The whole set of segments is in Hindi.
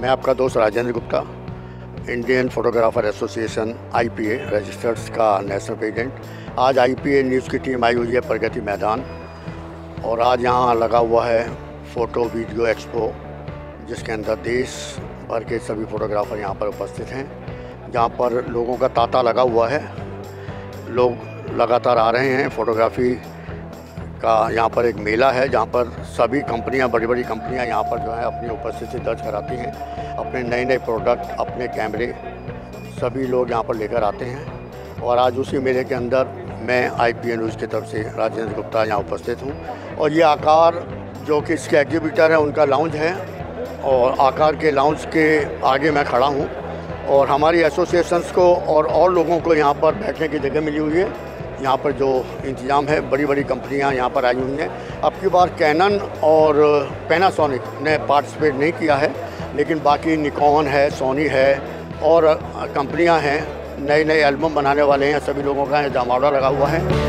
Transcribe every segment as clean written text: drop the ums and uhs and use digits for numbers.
मैं आपका दोस्त Rajendra Gupta, Indian photographer association IPA registers का नेशनल प्रेसिडेंट। आज IPA न्यूज़ की टीम आई हुई है प्रगति मैदान और आज यहाँ लगा हुआ है फ़ोटो वीडियो एक्सपो, जिसके अंदर देश भर के सभी फ़ोटोग्राफ़र यहाँ पर उपस्थित हैं। जहाँ पर लोगों का तांता लगा हुआ है, लोग लगातार आ रहे हैं। फ़ोटोग्राफ़ी का यहाँ पर एक मेला है जहाँ पर सभी कंपनियाँ, बड़ी बड़ी कंपनियाँ यहाँ पर जो है अपनी उपस्थिति दर्ज कराती हैं। अपने नए नए प्रोडक्ट, अपने कैमरे सभी लोग यहाँ पर लेकर आते हैं। और आज उसी मेले के अंदर मैं IPA न्यूज़ की तरफ से राजेंद्र गुप्ता यहाँ उपस्थित हूँ। और ये आकार जो कि इसके एग्जीबिटर हैं, उनका लाउंज है और आकार के लाउंज के आगे मैं खड़ा हूँ। और हमारी एसोसिएशंस को और लोगों को यहाँ पर बैठने की जगह मिली हुई है। यहाँ पर जो इंतज़ाम है, बड़ी बड़ी कंपनियाँ यहाँ पर आई हुई हैं। अब की बार कैनन और पैनासोनिक ने पार्टिसिपेट नहीं किया है, लेकिन बाकी निकॉन है, सोनी है और कंपनियाँ हैं, नए नए एल्बम बनाने वाले हैं। सभी लोगों का जमावड़ा लगा हुआ है।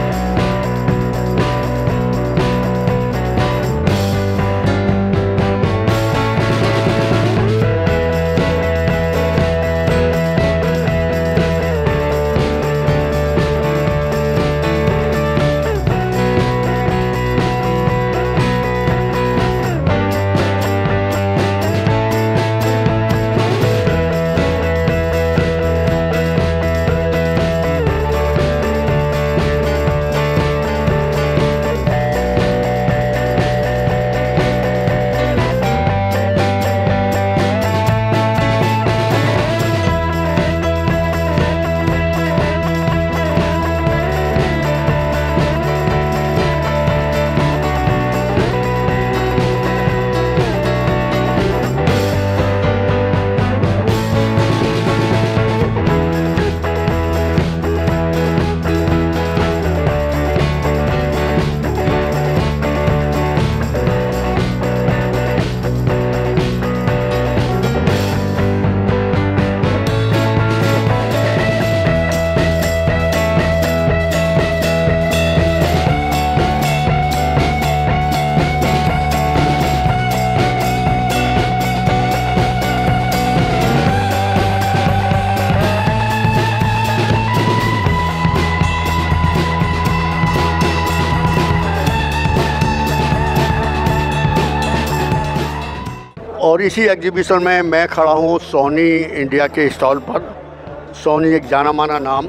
और इसी एग्जीबिशन में मैं खड़ा हूँ सोनी इंडिया के स्टॉल पर। सोनी एक जाना माना नाम,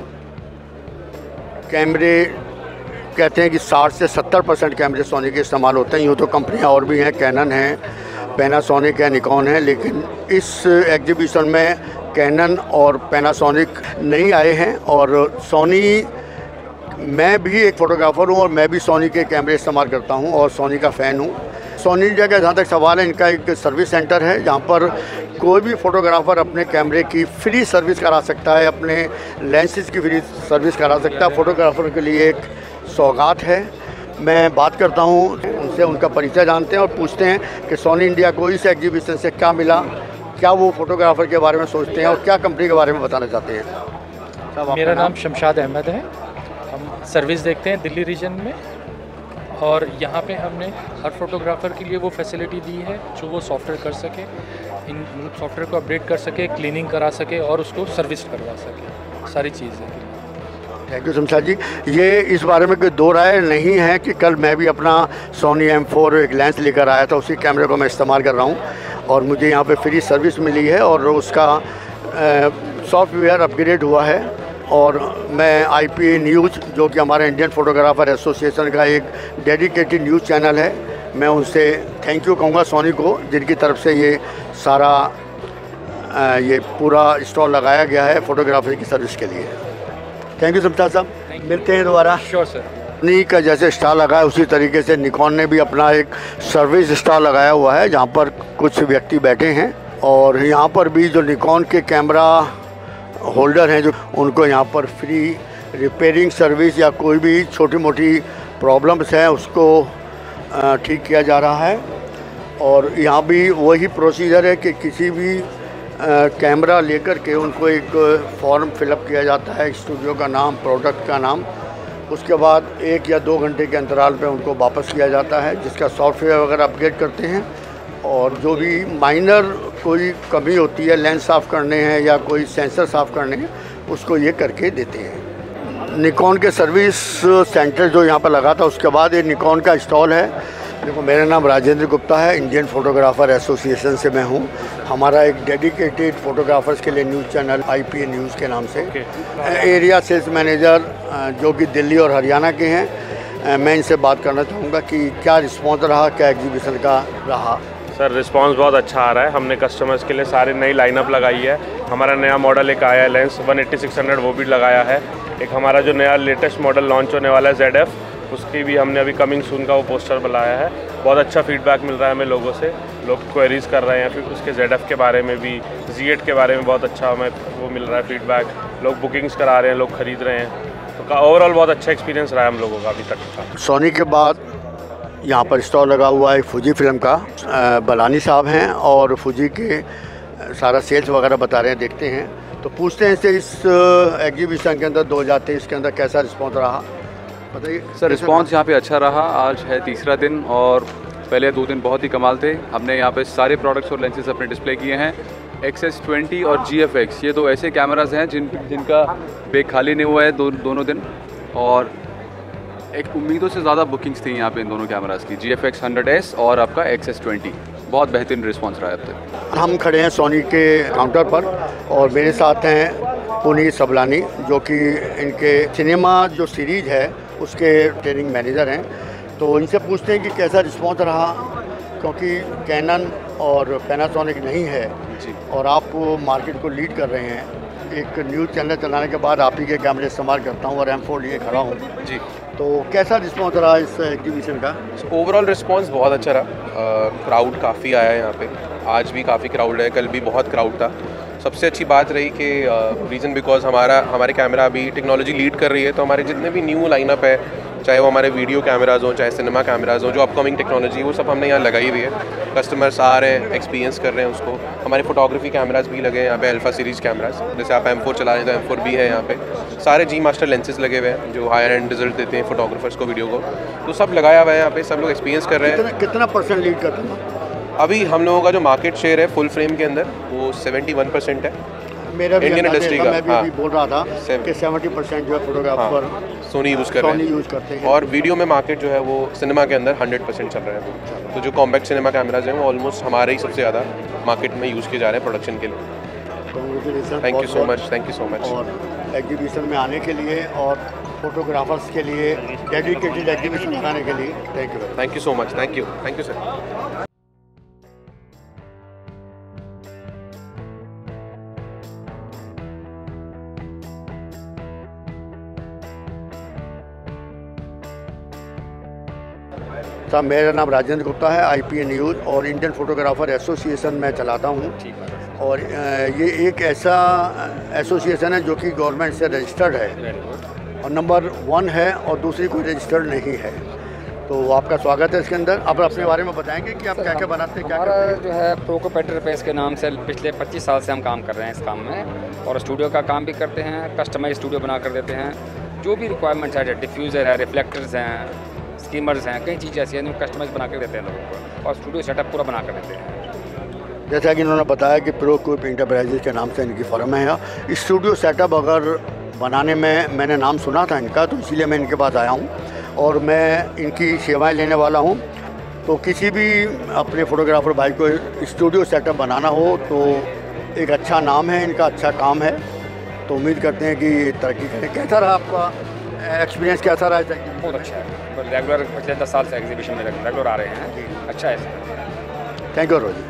कैमरे कहते हैं कि 60 से 70% कैमरे सोनी के इस्तेमाल होते हैं। यूँ तो कंपनियाँ और भी हैं, कैनन है, पैनासोनिक है, निकॉन है, लेकिन इस एग्जीबिशन में कैनन और पैनासोनिक नहीं आए हैं। और सोनी, मैं भी एक फ़ोटोग्राफ़र हूँ और मैं भी सोनी के कैमरे इस्तेमाल करता हूँ और सोनी का फ़ैन हूँ। सोनी इंडिया का जहाँ तक सवाल है, इनका एक सर्विस सेंटर है जहाँ पर कोई भी फ़ोटोग्राफ़र अपने कैमरे की फ्री सर्विस करा सकता है, अपने लेंसेज की फ्री सर्विस करा सकता है। फ़ोटोग्राफ़र के लिए एक सौगात है। मैं बात करता हूँ उनसे, उनका परिचय जानते हैं और पूछते हैं कि सोनी इंडिया को इस एग्जीबिशन से क्या मिला, क्या वो फ़ोटोग्राफ़र के बारे में सोचते हैं और क्या कंपनी के बारे में बताना चाहते हैं। मेरा नाम शमशाद अहमद है। हम सर्विस देखते हैं दिल्ली रीजन में और यहाँ पे हमने हर फोटोग्राफ़र के लिए वो फैसिलिटी दी है जो वो सॉफ्टवेयर कर सके, इन सॉफ्टवेयर को अपडेट कर सके, क्लीनिंग करा सके और उसको सर्विस करवा सके, सारी चीज़ें। Thank you Shamshad ji. ये इस बारे में कोई दो राय नहीं है कि कल मैं भी अपना सोनी M4 एक लेंस लेकर आया था, उसी कैमरे को मैं इस्तेमाल कर रहा हूँ और मुझे यहाँ पे फ्री सर्विस मिली है और उसका सॉफ्टवेयर अपग्रेड हुआ है। और मैं IPA न्यूज़, जो कि हमारे इंडियन फोटोग्राफर एसोसिएशन का एक डेडिकेटेड न्यूज़ चैनल है, मैं उनसे थैंक यू कहूँगा सोनी को, जिनकी तरफ से ये सारा ये पूरा स्टॉल लगाया गया है फ़ोटोग्राफी की सर्विस के लिए। थैंक यू शमशाद साहब, मिलते हैं दोबारा। Sure sir. कंपनी का जैसे स्टॉल लगाया उसी तरीके से निकॉन ने भी अपना एक सर्विस स्टॉल लगाया हुआ है जहाँ पर कुछ व्यक्ति बैठे हैं। और यहाँ पर भी जो निकॉन के कैमरा होल्डर हैं, जो उनको यहाँ पर फ्री रिपेयरिंग सर्विस या कोई भी छोटी मोटी प्रॉब्लम्स हैं उसको ठीक किया जा रहा है। और यहाँ भी वही प्रोसीजर है कि किसी भी कैमरा लेकर के उनको एक फॉर्म फिलअप किया जाता है, स्टूडियो का नाम, प्रोडक्ट का नाम, उसके बाद 1 या 2 घंटे के अंतराल पे उनको वापस किया जाता है, जिसका सॉफ्टवेयर वगैरह अपग्रेड करते हैं। और जो भी माइनर कोई कमी होती है, लेंस साफ़ करने हैं या कोई सेंसर साफ़ करने हैं, उसको ये करके देते हैं। निकॉन के सर्विस सेंटर जो यहाँ पर लगा था, उसके बाद ये निकॉन का स्टॉल है। देखो, मेरा नाम राजेंद्र गुप्ता है, इंडियन फोटोग्राफर एसोसिएशन से मैं हूँ। हमारा एक डेडिकेटेड फोटोग्राफर्स के लिए न्यूज़ चैनल IPA न्यूज़ के नाम से एरिया सेल्स मैनेजर जो कि दिल्ली और हरियाणा के हैं, मैं इनसे बात करना चाहूँगा कि क्या रिस्पॉन्स रहा, क्या एग्जीबिशन का रहा। सर, रिस्पांस बहुत अच्छा आ रहा है। हमने कस्टमर्स के लिए सारी नई लाइनअप लगाई है। हमारा नया मॉडल एक आया है लेंस 180-600, वो भी लगाया है। एक हमारा जो नया लेटेस्ट मॉडल लॉन्च होने वाला है ZF, उसकी भी हमने अभी कमिंग सून का वो पोस्टर बनाया है। बहुत अच्छा फीडबैक मिल रहा है हमें लोगों से, लोग क्वेरीज़ कर रहे हैं फिर उसके ZF के बारे में भी, Z8 के बारे में बहुत अच्छा हमें वो मिल रहा है फीडबैक। लोग बुकिंग्स करा रहे हैं, लोग ख़रीद रहे हैं। तो ओवरऑल बहुत अच्छा एक्सपीरियंस रहा है हम लोगों का अभी तक का। सोनी के बाद यहाँ पर स्टॉल लगा हुआ है फुजी फिल्म का। बलानी साहब हैं और फुजी के सारा सेल्स वगैरह बता रहे हैं, देखते हैं। तो पूछते हैं इससे, इस एग्जीबिशन के अंदर 2023 के अंदर कैसा रिस्पॉन्स रहा, बताइए। सर, रिस्पॉन्स यहाँ पे अच्छा रहा। आज है तीसरा दिन और पहले 2 दिन बहुत ही कमाल थे। हमने यहाँ पे सारे प्रोडक्ट्स और लेंसेज अपने डिस्प्ले किए हैं। XS20 और GFX, ये 2 ऐसे कैमरास हैं जिनका बेग खाली नहीं हुआ है दोनों दिन, और एक उम्मीदों से ज़्यादा बुकिंग्स थी यहाँ पे इन दोनों कैमरास की, GFX 100S और आपका XS20। बहुत बेहतरीन रिस्पांस रहा है अब तक। हम खड़े हैं सोनी के काउंटर पर और मेरे साथ हैं पुनीत सबलानी, जो कि इनके सिनेमा जो सीरीज़ है उसके ट्रेनिंग मैनेजर हैं। तो इनसे पूछते हैं कि कैसा रिस्पॉन्स रहा, क्योंकि कैनन और पैनासोनिक नहीं है जी, और आप मार्केट को लीड कर रहे हैं। एक न्यूज़ चैनल चलाने के बाद आप ही के कैमरे इस्तेमाल करता हूँ और M4 लिए खड़ा हूँ जी। तो कैसा रिस्पॉन्स रहा इस एग्जीबिशन का? ओवरऑल रिस्पांस बहुत अच्छा रहा। क्राउड काफ़ी आया है यहाँ पे, आज भी काफ़ी क्राउड है, कल भी बहुत क्राउड था। सबसे अच्छी बात रही कि रीज़न बिकॉज हमारे कैमरा अभी टेक्नोलॉजी लीड कर रही है, तो हमारे जितने भी न्यू लाइनअप है, चाहे वो हमारे वीडियो कैमराज हों, चाहे सिनेमा कैमराज हों, जो अपकमिंग टेक्नोलॉजी है वो सब हमने यहाँ लगाई हुई है। कस्टमर्स आ रहे हैं, एक्सपीरियंस कर रहे हैं उसको। हमारे फोटोग्राफी कैमराज भी लगे हैं यहाँ पे, अल्फा सीरीज़ कैमराज, जैसे आप M4 चला रहे हैं तो M4 भी है यहाँ पे। सारे G मास्टर लेंसेज लगे हुए हैं जो हायर एंड रिजल्ट देते हैं फोटोग्राफर्स को, वीडियो को, तो सब लगाया हुआ है यहाँ पे। सब लोग एक्सपीरियंस कर रहे हैं। कितना परसेंट लीड करते हैं? अभी हम लोगों का जो मार्केट शेयर है फुल फ्रेम के अंदर वो 71% है मेरा भी इंडियन इंडस्ट्री का। मैं भी अभी बोल रहा था कि 70% जो है फोटोग्राफर सोनी यूज़ कर रहे यूज़ करते हैं, हैं। और वीडियो में मार्केट जो है वो सिनेमा के अंदर 100% चल रहा है। तो जो कॉम्पैक्ट सिनेमा कैमराज हैं वो ऑलमोस्ट हमारे ही सबसे ज़्यादा मार्केट में यूज़ किए जा रहे हैं प्रोडक्शन के लिए। Thank you so much, thank you so much. और एग्जीबिशन में आने के लिए और फोटोग्राफर्स के लिए डेडिकेटेड एग्जीबिशन बनाने के लिए thank you so much, thank you sir. साहब, मेरा नाम राजेंद्र गुप्ता है, IPA न्यूज़ और इंडियन फोटोग्राफर एसोसिएशन में चलाता हूँ। और ये एक ऐसा एसोसिएशन है जो कि गवर्नमेंट से रजिस्टर्ड है और नंबर 1 है, और दूसरी कोई रजिस्टर्ड नहीं है। तो आपका स्वागत है इसके अंदर। आप अपने बारे में बताएंगे कि आप क्या क्या बनाते हैं? हमारा जो है प्रोकोपेटर पेस के नाम से पिछले 25 साल से हम काम कर रहे हैं इस काम में, और स्टूडियो का काम भी करते हैं। कस्टमाइज स्टूडियो बना कर देते हैं, जो भी रिक्वायरमेंट्स है, डिफ्यूज़र है, रिफ्लेक्टर्स हैं, स्कीमर्स हैं, कई चीज़ें ऐसी हैं जो कस्टमाइज बना कर देते हैं लोगों को, और स्टूडियो सेटअप पूरा बना कर देते हैं। जैसा कि इन्होंने बताया कि प्रोकोप इंटरप्राइजेज के नाम से इनकी फर्म है। स्टूडियो सेटअप अगर बनाने में मैंने नाम सुना था इनका, तो इसीलिए मैं इनके पास आया हूँ और मैं इनकी सेवाएं लेने वाला हूँ। तो किसी भी अपने फोटोग्राफर भाई को स्टूडियो सेटअप बनाना हो तो एक अच्छा नाम है इनका, अच्छा काम है। तो उम्मीद करते हैं कि तरक्की करें। कैसा रहा आपका एक्सपीरियंस, कैसा रहा? बहुत अच्छा है, रेगुलर पिछले 10 साल से एग्जीबिशन में रेगुलर आ रहे हैं। अच्छा है। Thank you Rosy.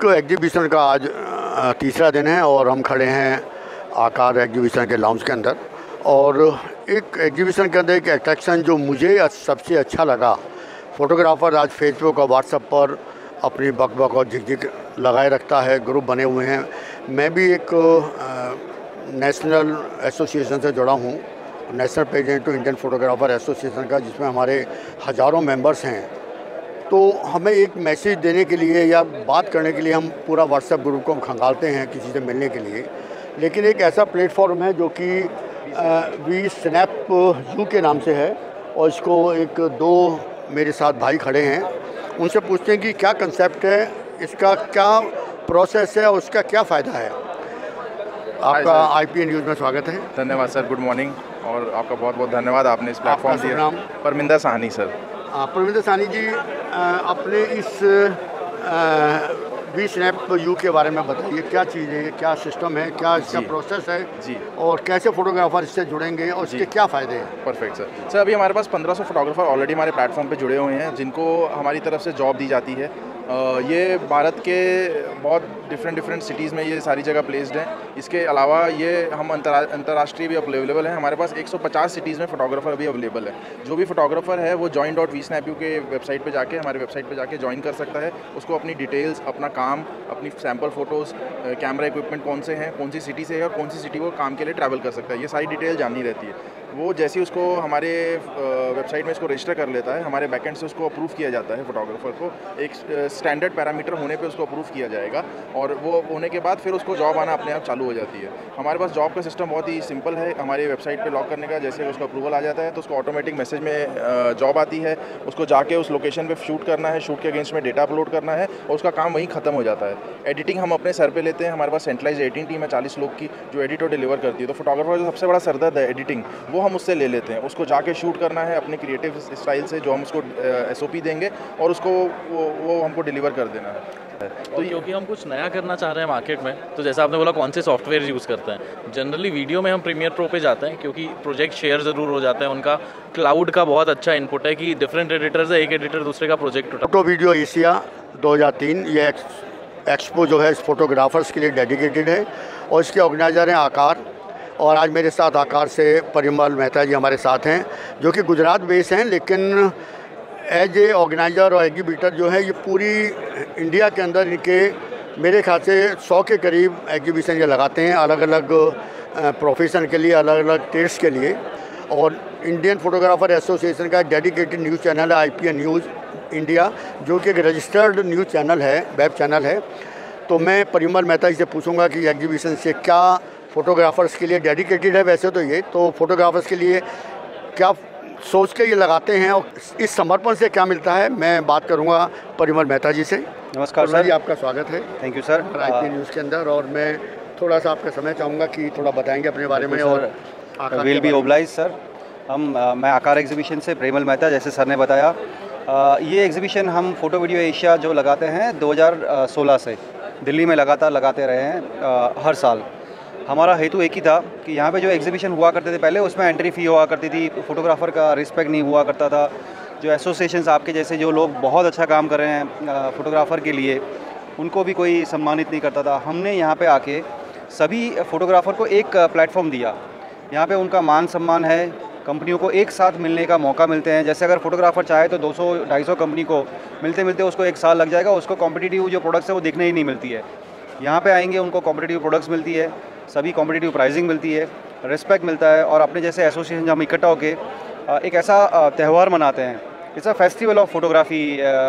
News exhibition का आज तीसरा दिन है और हम खड़े हैं आकार एग्जीबिशन के लाउंज के अंदर। और एक एग्जीबिशन के अंदर एक अट्रैक्शन जो मुझे सबसे अच्छा लगा, फ़ोटोग्राफ़र आज फेसबुक और व्हाट्सएप पर अपनी बक और झिक लगाए रखता है, ग्रुप बने हुए हैं। मैं भी एक नेशनल एसोसिएशन से जुड़ा हूँ, national president to Indian photographer association का, जिसमें हमारे हज़ारों मेंबर्स हैं। तो हमें एक मैसेज देने के लिए या बात करने के लिए हम पूरा व्हाट्सएप ग्रुप को खंगालते हैं किसी से मिलने के लिए, लेकिन एक ऐसा प्लेटफॉर्म है जो कि वी स्नैप यू के नाम से है। और इसको एक दो मेरे साथ भाई खड़े हैं, उनसे पूछते हैं कि क्या कंसेप्ट है, इसका क्या प्रोसेस है और उसका क्या फ़ायदा है। आपका IPA न्यूज़ में स्वागत है। धन्यवाद सर, गुड मॉर्निंग, और आपका बहुत बहुत धन्यवाद, आपने इस प्लेटफॉर्म दिया। परमिंदर साहनी सर। परमिंदर साहनी जी, अपने इस वी स्नैप यू के बारे में बताइए, क्या चीज़ है, क्या सिस्टम है, क्या इसका प्रोसेस है जी, और कैसे फ़ोटोग्राफ़र इससे जुड़ेंगे और इसके क्या फ़ायदे हैं। Perfect sir. अभी हमारे पास 1500 फोटोग्राफर ऑलरेडी हमारे प्लेटफॉर्म पे जुड़े हुए हैं, जिनको हमारी तरफ से जॉब दी जाती है। ये भारत के बहुत डिफरेंट सिटीज़ में ये सारी जगह प्लेस्ड हैं। इसके अलावा ये हम अंतर्राष्ट्रीय भी अवेलेबल हैं। हमारे पास 150 सिटीज़ में फ़ोटोग्राफ़र भी अवेलेबल है। जो भी फोटोग्राफ़र है वो join.vsnapu के वेबसाइट पे जाके, हमारे वेबसाइट पे जाके ज्वाइन कर सकता है। उसको अपनी डिटेल्स, अपना काम, अपनी सैम्पल फ़ोटोज़, कैमरा इक्विपमेंट कौन से हैं, कौन सी सिटी से है और कौन सी सिटी वो काम के लिए ट्रैवल कर सकता है, ये सारी डिटेल जाननी रहती है। वो जैसे ही उसको हमारे वेबसाइट में इसको रजिस्टर कर लेता है, हमारे बैकएंड से उसको अप्रूव किया जाता है। फोटोग्राफर को एक स्टैंडर्ड पैरामीटर होने पे उसको अप्रूव किया जाएगा और वो होने के बाद फिर उसको जॉब आना अपने आप चालू हो जाती है। हमारे पास जॉब का सिस्टम बहुत ही सिंपल है। हमारे वेबसाइट पे लॉग करने का, जैसे उसका अप्रूवल आ जाता है तो उसको ऑटोमेटिक मैसेज में जॉब आती है। उसको जाके उस लोकेशन पे शूट करना है, शूट के अगेंस्ट में डेटा अपलोड करना है और उसका काम वहीं ख़त्म हो जाता है। एडिटिंग हम अपने सर पे लेते हैं। हमारे पास सेंट्रलाइज एडिटिंग टीम है 40 लोग की, जो एडिट और डिलीवर करती है। तो फोटोग्राफर जो सबसे बड़ा सरदर्द है एडिटिंग, वो हम उससे ले लेते हैं। उसको जाके शूट करना है अपने क्रिएटिव स्टाइल से, जो हम उसको SOP देंगे और उसको वो हमको डिलीवर कर देना है। तो क्योंकि हम कुछ नया करना चाह रहे हैं मार्केट में, तो जैसा आपने बोला कौन से सॉफ्टवेयर यूज़ करते हैं। जनरली वीडियो में हम प्रीमियर प्रो पे जाते हैं, क्योंकि प्रोजेक्ट शेयर ज़रूर हो जाते हैं। उनका क्लाउड का बहुत अच्छा इनपुट है कि डिफरेंट एडिटर से एक एडिटर दूसरे का प्रोजेक्ट उठा। फोटो वीडियो एशिया 2003 ये एक्सपो जो है इस फोटोग्राफर्स के लिए डेडिकेटेड है और इसके ऑर्गेनाइज़र हैं आकार। और आज मेरे साथ आकार से परिमल मेहता जी हमारे साथ हैं, जो कि गुजरात बेस हैं, लेकिन एज ए ऑर्गेनाइज़र और एग्जीबिटर जो है ये पूरी इंडिया के अंदर इनके मेरे ख्याल से 100 के करीब एग्जीबिशन ये लगाते हैं, अलग अलग प्रोफेशन के लिए, अलग अलग ट्रेड्स के लिए। और इंडियन फोटोग्राफर एसोसिएशन का डेडिकेटेड न्यूज़ चैनल है IPA न्यूज़ इंडिया, जो कि एक रजिस्टर्ड न्यूज़ चैनल है, वेब चैनल है। तो मैं परिमल मेहता जी से पूछूंगा कि एग्जीबिशन से क्या फ़ोटोग्राफ़र्स के लिए डेडिकेटेड है। वैसे तो ये तो फोटोग्राफ़र्स के लिए क्या सोच के ये लगाते हैं और इस समर्पण से क्या मिलता है, मैं बात करूंगा परिमल मेहता जी से। नमस्कार सर जी, आपका स्वागत है। Thank you sir IPA news के अंदर। और मैं थोड़ा सा आपका समय चाहूँगा कि थोड़ा बताएंगे अपने बारे में। और विल बी ओब्लाइज सर। मैं आकार एग्जीबिशन से परिमल मेहता, जैसे सर ने बताया, ये एग्जीबिशन हम फ़ोटो वीडियो एशिया जो लगाते हैं 2016 से दिल्ली में लगातार लगाते रहे हैं हर साल। हमारा हेतु एक ही था कि यहाँ पे जो एग्जीबिशन हुआ करते थे पहले, उसमें एंट्री फ़ी हुआ करती थी, फ़ोटोग्राफ़र का रिस्पेक्ट नहीं हुआ करता था। जो एसोसिएशंस आपके जैसे जो लोग बहुत अच्छा काम कर रहे हैं फ़ोटोग्राफ़र के लिए, उनको भी कोई सम्मानित नहीं करता था। हमने यहाँ पे आके सभी फ़ोटोग्राफ़र को एक प्लेटफॉर्म दिया। यहाँ पे उनका मान सम्मान है, कंपनियों को एक साथ मिलने का मौका मिलते हैं। जैसे अगर फोटोग्राफ़र चाहे तो 200-250 कंपनी को मिलते मिलते उसको एक साल लग जाएगा, उसको कॉम्पिटिटिव जो प्रोडक्ट्स है वो देखने ही नहीं मिलती है। यहाँ पे आएंगे उनको कॉम्पिटिटिव प्रोडक्ट्स मिलती है, सभी कॉम्पिटिटिव प्राइसिंग मिलती है, रिस्पेक्ट मिलता है। और अपने जैसे एसोसिएशन हम इकट्ठा होकर एक ऐसा त्यौहार मनाते हैं, it's a festival of photography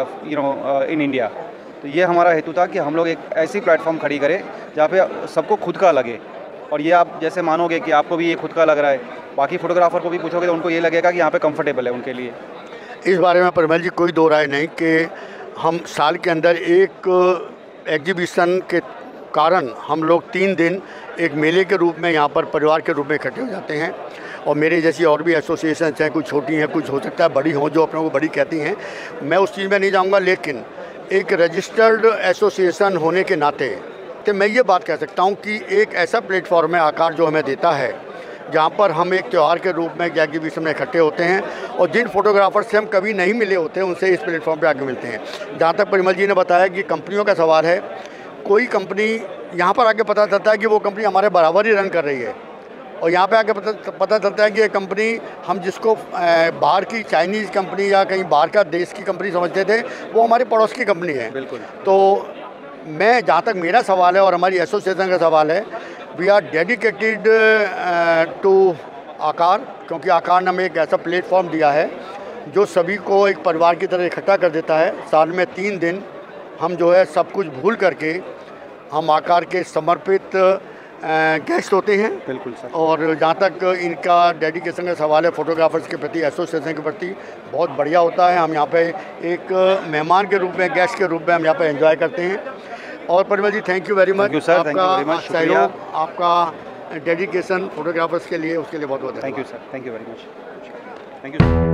in India. तो ये हमारा हेतु था कि हम लोग एक ऐसी प्लेटफॉर्म खड़ी करें जहाँ पे सबको खुद का लगे। और ये आप जैसे मानोगे कि आपको भी ये खुद का लग रहा है, बाकी फोटोग्राफर को भी पूछोगे तो उनको ये लगेगा कि यहाँ पे कंफर्टेबल है उनके लिए। इस बारे में परिमल जी कोई दो राय नहीं कि हम साल के अंदर एक एग्जीबिशन के कारण हम लोग 3 दिन एक मेले के रूप में यहाँ पर परिवार के रूप में इकट्ठे हो जाते हैं। और मेरे जैसी और भी एसोसिएशन हैं, कुछ छोटी हैं, कुछ हो सकता है बड़ी हों, जो अपने को बड़ी कहती हैं, मैं उस चीज़ में नहीं जाऊँगा। लेकिन एक रजिस्टर्ड एसोसिएशन होने के नाते तो मैं ये बात कह सकता हूँ कि एक ऐसा प्लेटफॉर्म है आकार जो हमें देता है, जहाँ पर हम एक त्यौहार के रूप में एग्जीबिशन में इकट्ठे होते हैं और जिन फोटोग्राफर से हम कभी नहीं मिले होते हैं उनसे इस प्लेटफॉर्म पे आके मिलते हैं। जहाँ तक परिमल जी ने बताया कि कंपनियों का सवाल है, कोई कंपनी यहाँ पर आके पता चलता है कि वो कंपनी हमारे बराबर ही रन कर रही है, और यहाँ पे आके पता चलता है कि ये कंपनी हम जिसको बाहर की चाइनीज़ कंपनी या कहीं बाहर का देश की कंपनी समझते थे, वो हमारे पड़ोस की कंपनी है। बिल्कुल। तो मैं, जहाँ तक मेरा सवाल है और हमारी एसोसिएशन का सवाल है, वी आर डेडिकेटेड टू आकार, क्योंकि आकार ने हमें एक ऐसा प्लेटफॉर्म दिया है जो सभी को एक परिवार की तरह इकट्ठा कर देता है। साल में 3 दिन हम जो है सब कुछ भूल करके हम आकार के समर्पित गेस्ट होते हैं। बिल्कुल सर। और जहाँ तक इनका डेडिकेशन का सवाल है फोटोग्राफर्स के प्रति, एसोसिएशन के प्रति, बहुत बढ़िया होता है। हम यहाँ पे एक मेहमान के रूप में, गेस्ट के रूप में हम यहाँ पे एंजॉय करते हैं। और Parimal ji, thank you very much. आपका सहयोग, आपका डेडिकेशन फोटोग्राफर्स के लिए, उसके लिए बहुत बहुत thank you sir. Thank you very much. Thank you.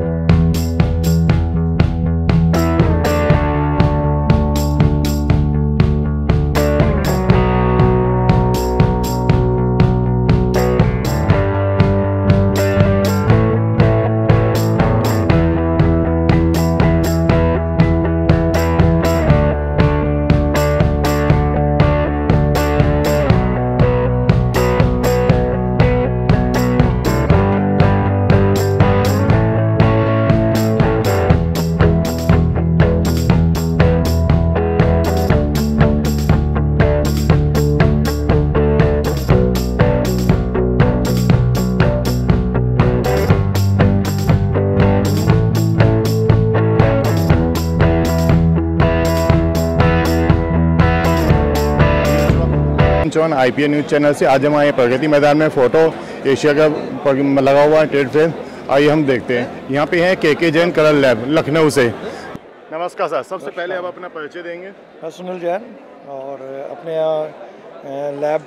IPA news channel से आज हम आए प्रगति मैदान में फोटो एशिया का लगा हुआ है ट्रेड फेयर। आइए हम देखते हैं। यहाँ पे है KK Jain colour lab Lucknow से। नमस्कार सर, सबसे पहले आप अपना परिचय देंगे। मैं सुनील जैन, और अपने यहाँ लैब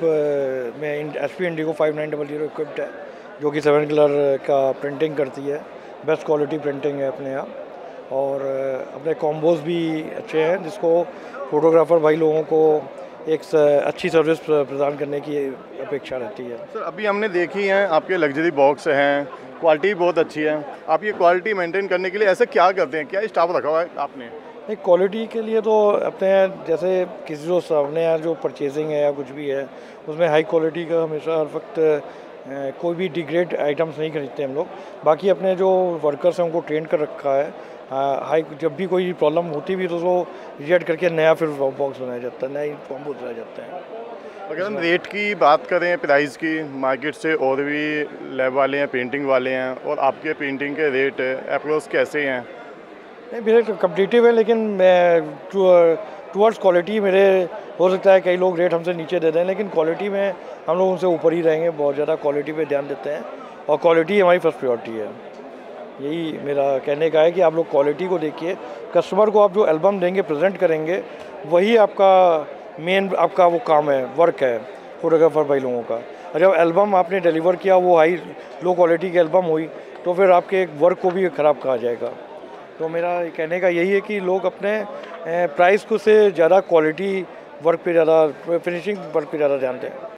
में HP इंडिगो 5900 इक्विप्ड है, जो कि 7 कलर का प्रिंटिंग करती है। बेस्ट क्वालिटी प्रिंटिंग है अपने यहाँ, और अपने कॉम्बोज भी अच्छे हैं, जिसको फोटोग्राफर भाई लोगों को एक अच्छी सर्विस प्रदान करने की अपेक्षा रहती है। सर, अभी हमने देखी हैं आपके लग्जरी बॉक्स हैं, क्वालिटी बहुत अच्छी है। आप ये क्वालिटी मेंटेन करने के लिए ऐसे क्या करते हैं, क्या स्टाफ रखा हुआ है आपने? नहीं, क्वालिटी के लिए तो अपने जैसे किसी जो अपने यहाँ जो परचेजिंग है या कुछ भी है, उसमें हाई क्वालिटी का हमेशा हर वक्त कोई भी डिग्रेड आइटम्स नहीं खरीदते हम लोग। बाकी अपने जो वर्कर्स हैं उनको ट्रेन कर रखा है। हाई, जब भी कोई प्रॉब्लम होती भी तो वो रिजेक्ट करके नया फिर बॉक्स बनाया जाता है, नया कॉम्बो बनाया जाता है। अगर हम रेट की बात करें, प्राइस की, मार्केट से और भी लैब वाले हैं, पेंटिंग वाले हैं, और आपके पेंटिंग के रेट अप्रोच कैसे हैं? नहीं, मेरे कम्पिटिटिव है, लेकिन मैं टूवर्ड्स क्वालिटी मेरे हो सकता है कई लोग रेट हमसे नीचे दे दें, लेकिन क्वालिटी में हम लोग उनसे ऊपर ही रहेंगे। बहुत ज़्यादा क्वालिटी पे ध्यान देते हैं, और क्वालिटी हमारी फर्स्ट प्रायोरिटी है। यही मेरा कहने का है कि आप लोग क्वालिटी को देखिए। कस्टमर को आप जो एल्बम देंगे, प्रेजेंट करेंगे, वही आपका मेन आपका वो काम है, वर्क है फोटोग्राफर भाई लोगों का। और जब एल्बम आपने डिलीवर किया वो हाई लो क्वालिटी की एल्बम हुई, तो फिर आपके वर्क को भी ख़राब कहा जाएगा। तो मेरा कहने का यही है कि लोग अपने प्राइस को से ज़्यादा क्वालिटी वर्क पे ज़्यादा, फिनिशिंग वर्क पे ज़्यादा ध्यान दें।